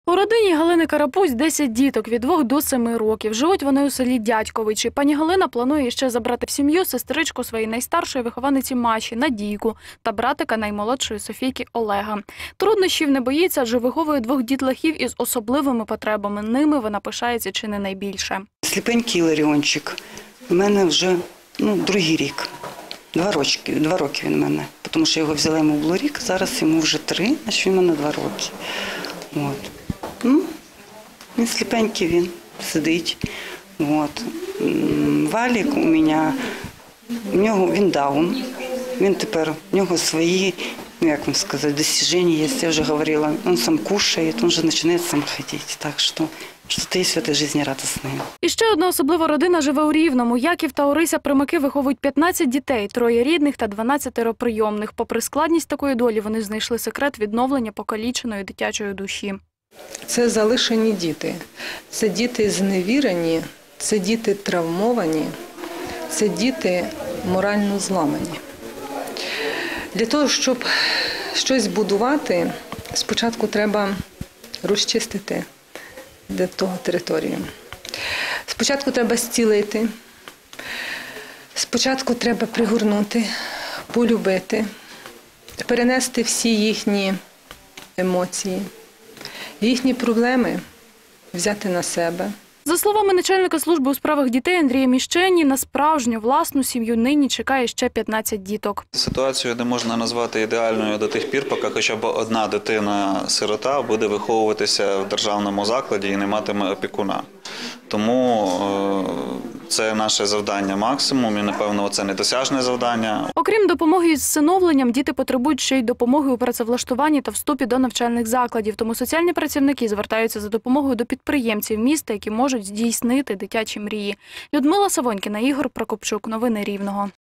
У родині Галини Карапусь 10 діток від 2 до 7 років. Живуть вони у селі Дядьковичі. Пані Галина планує ще забрати в сім'ю сестричку своєї найстаршої вихованиці Маші Надійку та братика наймолодшої Софійки Олега. Труднощів не боїться, адже виховує 2 дітлахів із особливими потребами. Ними вона пишається чи не найбільше. Сліпенький Ларіончик. У мене вже другий рік. 2 роки він у мене. Тому що його взяла, йому було рік, зараз йому вже 3, значить він у мене 2 роки. От. Він сліпенький, він сидить. От. Валік у мене, він даун. Він тепер, у нього свої, як вам сказати, досягнення є, я вже говорила. Він сам кушає, він вже починає сам ходити. Так що щось є в цій житті радісне. І ще одна особлива родина живе у Рівному. Яків та Орися Примаки виховують 15 дітей, 3 рідних та 12 прийомних. Попри складність такої долі, вони знайшли секрет відновлення покаліченої дитячої душі. Це залишені діти. Це діти зневірені, це діти травмовані, це діти морально зламані. Для того, щоб щось будувати, спочатку треба розчистити для того територію. Спочатку треба зцілити, спочатку треба пригорнути, полюбити, перенести всі їхні емоції, їхні проблеми взяти на себе. За словами начальника служби у справах дітей Андрія Міщені, на справжню власну сім'ю нині чекає ще 15 діток. Ситуацію не можна назвати ідеальною до тих пір, поки хоча б одна дитина-сирота буде виховуватися в державному закладі і не матиме опікуна. Тому це наше завдання максимум і, напевно, це недосяжне завдання. Окрім допомоги із всиновленням, діти потребують ще й допомоги у працевлаштуванні та вступі до навчальних закладів. Тому соціальні працівники звертаються за допомогою до підприємців міста, які можуть здійснити дитячі мрії. Людмила Савонькіна, Ігор Прокопчук. Новини Рівного.